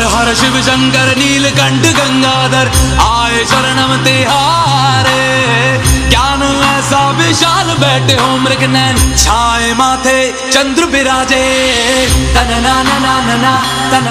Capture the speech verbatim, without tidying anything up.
हर शिव शंकर नीलकंठ गंगाधर आए शरणम तिहारे। ज्ञान ऐसा विशाल बैठे हो मृग नैन छाए माथे चंद्र बिराजे। तन ना ना ना ना ना तन